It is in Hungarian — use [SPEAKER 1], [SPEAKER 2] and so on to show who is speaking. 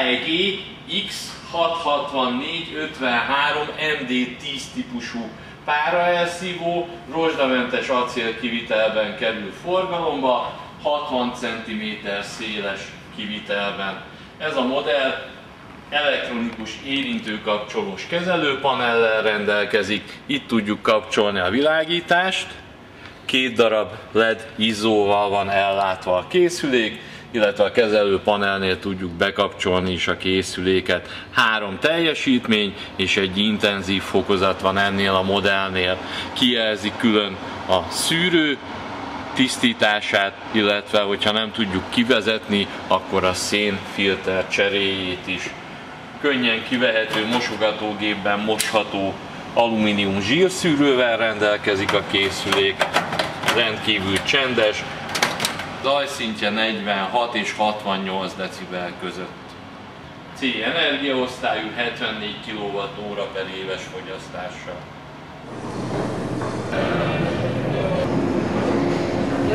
[SPEAKER 1] AEG X66453 MD10 típusú páraelszívó, rozsdamentes acélkivitelben kerül forgalomba, 60 cm széles kivitelben. Ez a modell elektronikus érintőkapcsolós kezelőpanellel rendelkezik, itt tudjuk kapcsolni a világítást, 2 darab LED izzóval van ellátva a készülék, illetve a kezelőpanelnél tudjuk bekapcsolni is a készüléket. 3 teljesítmény és egy intenzív fokozat van ennél a modellnél. Kijelzi külön a szűrő tisztítását, illetve hogyha nem tudjuk kivezetni, akkor a szénfilter cseréjét is. Könnyen kivehető mosogatógépben mosható alumínium zsírszűrővel rendelkezik a készülék, rendkívül csendes, zajszintje 46 és 68 decibel között. C energiaosztályú 74 kWh per éves fogyasztással.